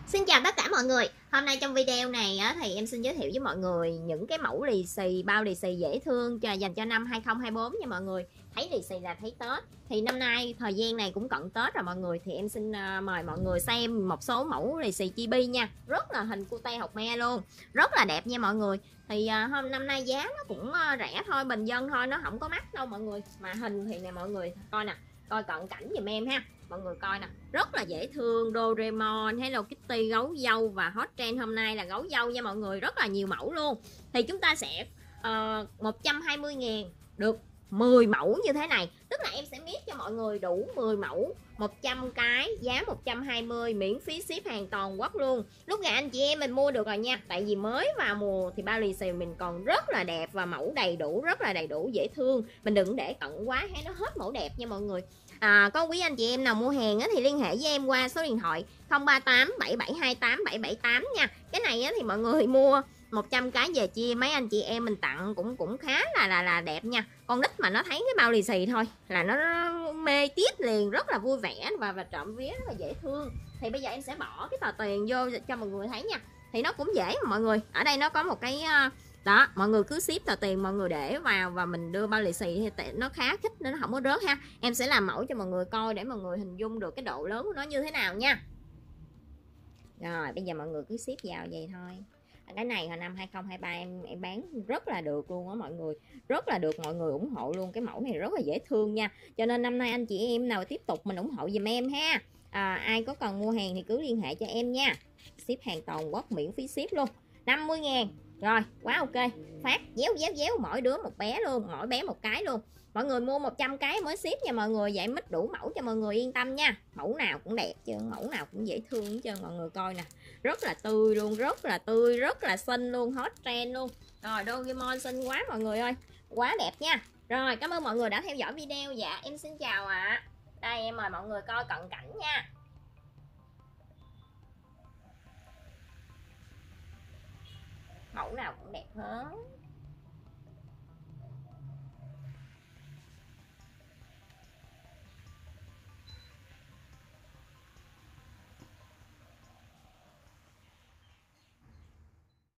Xin chào tất cả mọi người. Hôm nay trong video này á, thì em xin giới thiệu với mọi người những cái mẫu lì xì, bao lì xì dễ thương dành cho năm 2024 nha mọi người. Thấy lì xì là thấy Tết. Thì năm nay thời gian này cũng cận Tết rồi mọi người, thì em xin mời mọi người xem một số mẫu lì xì chibi nha. Rất là hình cute học me luôn, rất là đẹp nha mọi người. Thì hôm năm nay giá nó cũng rẻ thôi, bình dân thôi, nó không có mắc đâu mọi người. Mà hình thì nè mọi người coi nè, coi cận cảnh giùm em ha. Mọi người coi nè, rất là dễ thương. Doraemon, Hello Kitty, gấu dâu, và hot trend hôm nay là gấu dâu nha mọi người. Rất là nhiều mẫu luôn. Thì chúng ta sẽ 120.000 được 10 mẫu như thế này. Tức là em sẽ miết cho mọi người đủ 10 mẫu 100 cái, giá 120, miễn phí ship hàng toàn quốc luôn. Lúc này anh chị em mình mua được rồi nha. Tại vì mới vào mùa thì bao lì xì mình còn rất là đẹp và mẫu đầy đủ, rất là đầy đủ, dễ thương. Mình đừng để cận quá hay nó hết mẫu đẹp nha mọi người. Có quý anh chị em nào mua hàng á, thì liên hệ với em qua số điện thoại 038 7728 778 nha. Cái này á, thì mọi người mua 100 cái về chia mấy anh chị em mình tặng cũng khá là đẹp nha. Con nít mà nó thấy cái bao lì xì thôi là nó mê tít liền, rất là vui vẻ và trộm vía rất là dễ thương. Thì bây giờ em sẽ bỏ cái tờ tiền vô cho mọi người thấy nha. Thì nó cũng dễ mà mọi người. Ở đây nó có một cái đó, mọi người cứ ship tờ tiền mọi người để vào và mình đưa bao lì xì thì nó khá khích nên nó không có rớt ha. Em sẽ làm mẫu cho mọi người coi để mọi người hình dung được cái độ lớn của nó như thế nào nha. Rồi bây giờ mọi người cứ ship vào vậy thôi. Cái này hồi năm 2023 em bán rất là được luôn á mọi người, rất là được mọi người ủng hộ luôn. Cái mẫu này rất là dễ thương nha, cho nên năm nay anh chị em nào tiếp tục mình ủng hộ giùm em ha. Ai có cần mua hàng thì cứ liên hệ cho em nha, ship hàng toàn quốc miễn phí ship luôn. 50.000 rồi, quá ok. Phát déo mỗi đứa một bé luôn, mỗi bé một cái luôn. Mọi người mua 100 cái mới ship nha mọi người, vậy mít đủ mẫu cho mọi người yên tâm nha. Mẫu nào cũng đẹp chứ, mẫu nào cũng dễ thương hết trơn. Mọi người coi nè, rất là tươi luôn, rất là tươi, rất là xinh luôn, hot trend luôn. Rồi Doraemon xinh quá mọi người ơi, quá đẹp nha. Rồi cảm ơn mọi người đã theo dõi video. Dạ em xin chào ạ. Đây em mời mọi người coi cận cảnh nha. Mẫu nào cũng đẹp hết.